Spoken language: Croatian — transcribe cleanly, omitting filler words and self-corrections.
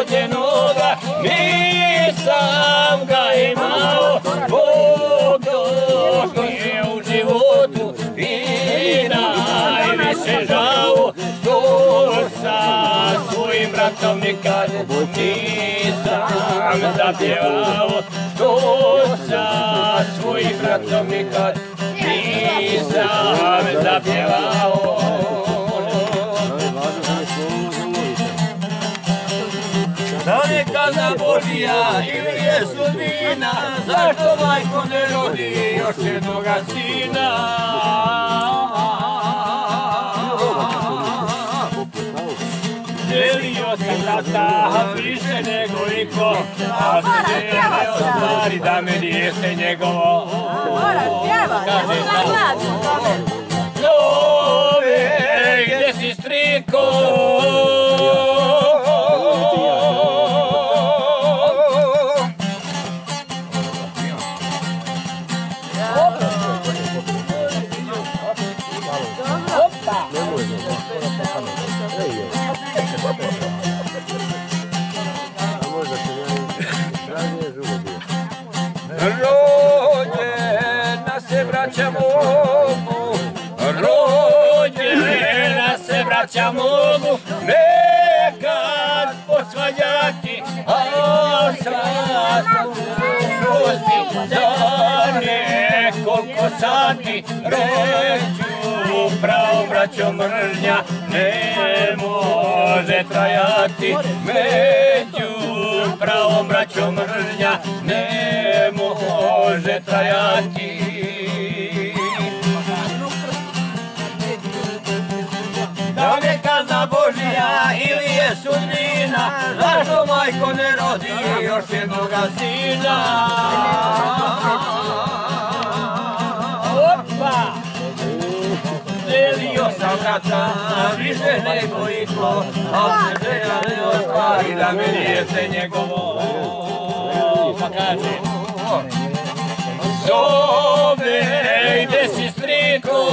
rođenoga, nisam ga imao, Bog dok mi je u životu i najviše žao, što sa svojim bratom nikad nisam zapjevao, što sa svojim bratom nikad nisam zapjevao. Da li kazna Božija ili je sudbina, zašto majko ne rodi još jednoga sina? Želio sam tata više nego iko, a se ne ostvari da me dijete njegovo. Kaže Zove, gdje si striko? Rođena se braća mogu, rođena se braća mogu, nekad posvađati, a sad prosti za nekoliko sati. Reću pravo braćo, mržnja ne može trajati, među pravo braćo, mržnja ne može trajati. Da li je kazna Božija ili je sudbina, zašto majko ne rodi još jednoga sina? Želio sam brata više nego iko, a se želja ne ostvari da me dijete njegovo. Pa kaže Zove, gdje si striko?